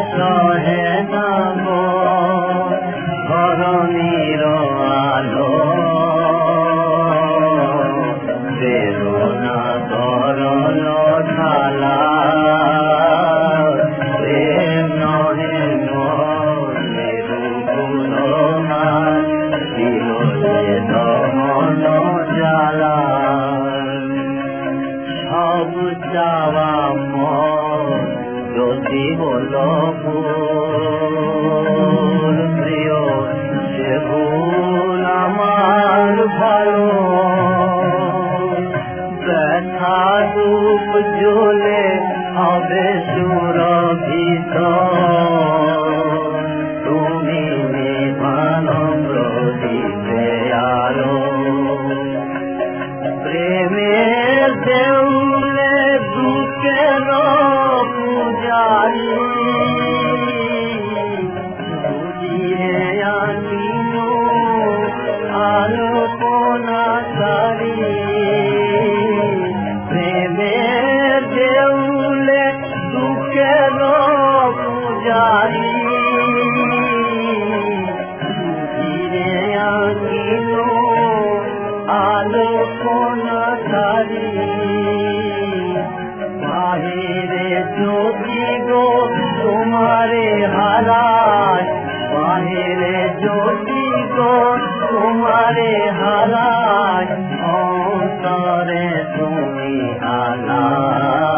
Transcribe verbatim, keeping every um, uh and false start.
সহে না গো ধরণীর আলো বেদনা তরল ঢালা প্রেম নহে মেরু গুণনা দিল যে দমন জ্বালা সব চাওয়া মন যদি হলো ভুল প্রিয় সে ভুল আমার ভালো ব্যথা রূপ জ্বলে হবে সুরভিত তুমি নিভানো প্রদীপে আলো প্রেমের দেউলে দুঃখের পূজারি বুঝিয়ে আনিল আলোপনাকারী প্রেমের দেউলে দুঃখের পূজারি বুঝিয়ে আনিল আলোপনাকারী বাহিরে যদি গো তোমারে হারায় বাহিরে যদি গো তোমারে হারায় অন্তরে তুমি আলা